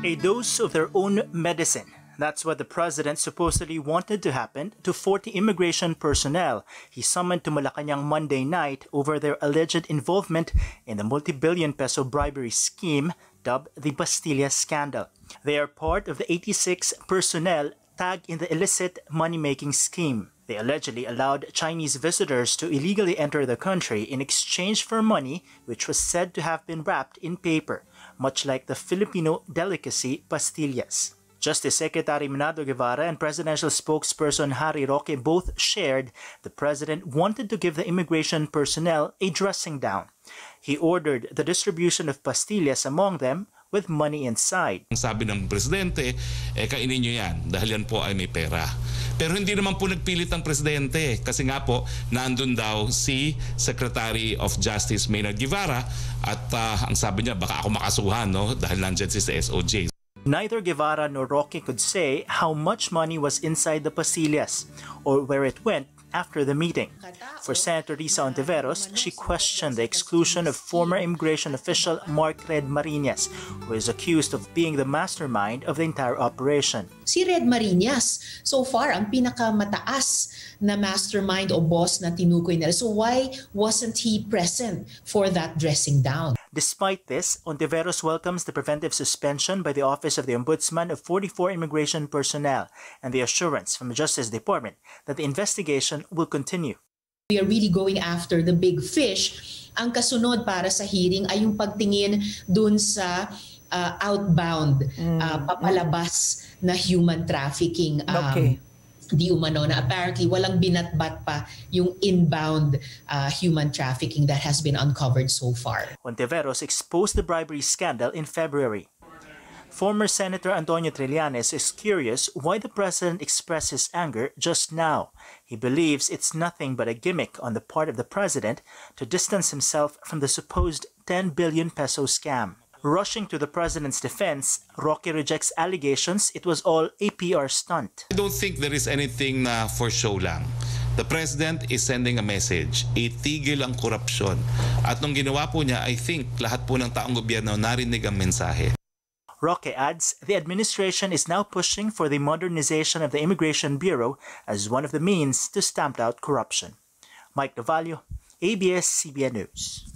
A dose of their own medicine. That's what the president supposedly wanted to happen to 40 immigration personnel he summoned to Malacanang Monday night over their alleged involvement in the multi-billion peso bribery scheme dubbed the Bastilla Scandal. They are part of the 86 personnel tagged in the illicit money-making scheme. They allegedly allowed Chinese visitors to illegally enter the country in exchange for money which was said to have been wrapped in paper, much like the Filipino delicacy pastillas. Justice Secretary Menardo Guevara and presidential spokesperson Harry Roque both shared the president wanted to give the immigration personnel a dressing down. He ordered the distribution of pastillas among them with money inside. Ang sabi ng presidente, kainin nyo yan dahil yan po ay may pera. Pero hindi naman po nagpilit ang presidente kasi nga po nandun daw si Secretary of Justice Menardo Guevara at ang sabi niya baka ako makasuhan dahil nandyan si SOJ. Neither Guevara nor Roque could say how much money was inside the pastillas or where it went after the meeting. For Senator Risa Ontiveros, she questioned the exclusion of former immigration official Mark Red Marinas, who is accused of being the mastermind of the entire operation. Si Red Marinas, so far, ang pinakamataas na mastermind o boss na tinukoy nila. So why wasn't he present for that dressing down? Despite this, Ontiveros welcomes the preventive suspension by the Office of the Ombudsman of 44 immigration personnel and the assurance from the Justice Department that the investigation will continue. We are really going after the big fish. Ang kasunod para sa hearing ay yung pagtingin dun sa outbound, papalabas na human trafficking. Di umano na apparently walang binatbat pa yung inbound human trafficking that has been uncovered so far. Ontiveros exposed the bribery scandal in February. Former Senator Antonio Trillanes is curious why the president expressed his anger just now. He believes it's nothing but a gimmick on the part of the president to distance himself from the supposed 10 billion peso scam. Rushing to the president's defense, Roque rejects allegations it was all a PR stunt. I don't think there is anything na for show lang. The president is sending a message, itigil ang korupsyon. At nung ginawa po niya, I think lahat po ng taong gobyerno narinig ang mensahe. Roque adds the administration is now pushing for the modernization of the Immigration Bureau as one of the means to stamp out corruption. Mike Novalio, ABS-CBN News.